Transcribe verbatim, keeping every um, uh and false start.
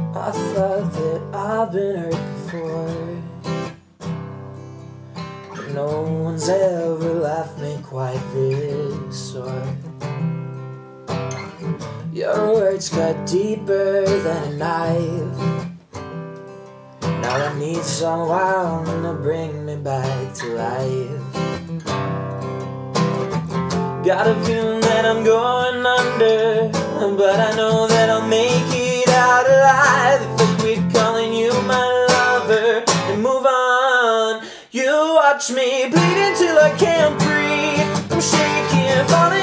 I thought that I've been hurt before, but no one's ever left me quite this sore. Your words cut deeper than a knife. Now I need someone to bring me back to life. Got a feeling that I'm going under, but I know that I'll make it out alive if I quit calling you my lover and move on. You watch me bleed until I can't breathe. I'm shaking, falling